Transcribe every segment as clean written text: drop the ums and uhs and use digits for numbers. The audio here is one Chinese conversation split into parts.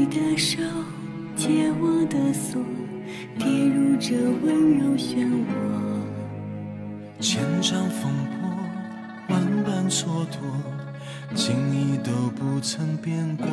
的手解我的锁，跌入这温柔漩涡。 千丈风波，万般蹉跎，情意都不曾变过。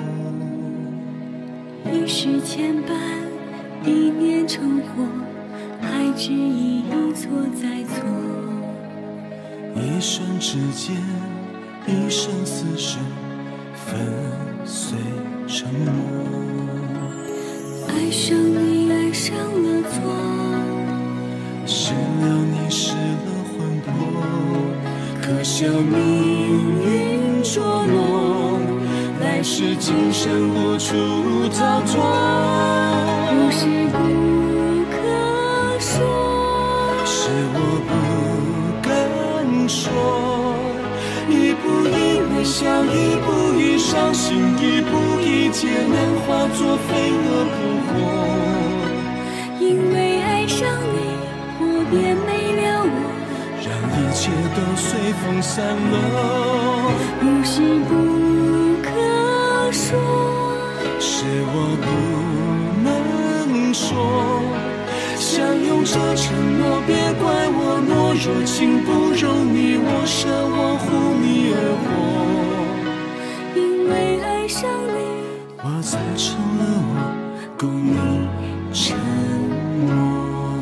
一世牵绊，一念成祸，还执意一错再错。 一瞬之间，一生厮守，粉碎沉默。 爱上你，爱上了错， 失了你，失了魂魄。可笑命运捉弄，来世今生无处逃脱。 不是不可说， 是我不敢说。一步一微笑，一步一伤心，一步一劫难，化作飞蛾扑火。 因为爱上你，我便没了我， 让一切都随风散落。 不是不可说， 是我不能说。相拥着承诺，别怪我懦弱，情不容你我舍，我护你而活。 因为爱上你， 我才成了我，共你沉默。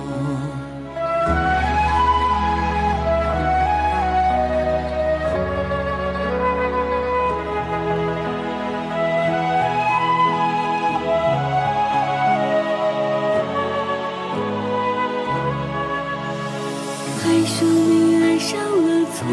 爱上你，爱上了错，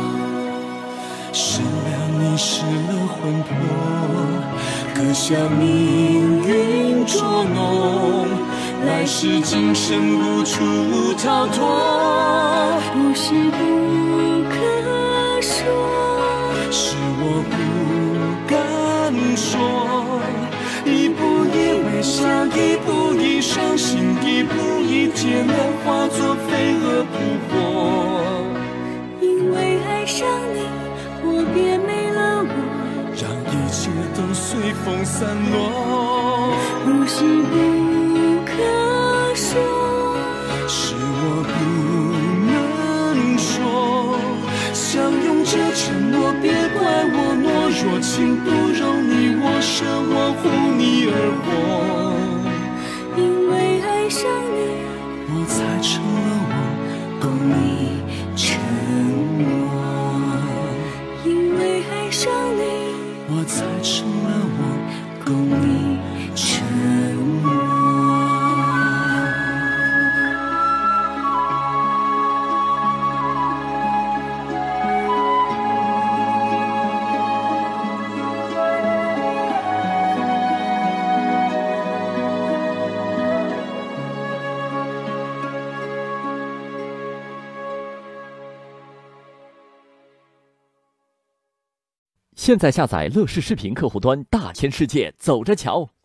失了你，失了魂魄。可笑命运捉弄，来世今生无处逃脱。 不是不可说， 是我不敢说。一步一微笑，一步一伤心，一步一劫难，化作飞蛾扑火。 因为爱上你，我便没了我， 让一切都随风散落。 不是不可说， 是我不能说。相拥着承诺，别怪我懦弱，情不容你我舍，我护你而活。 因为爱上你， 我才成了我，共你沉默。 因为爱上你， 我才成了我，共你沉默。 现在下载乐视视频客户端，大千世界走着瞧。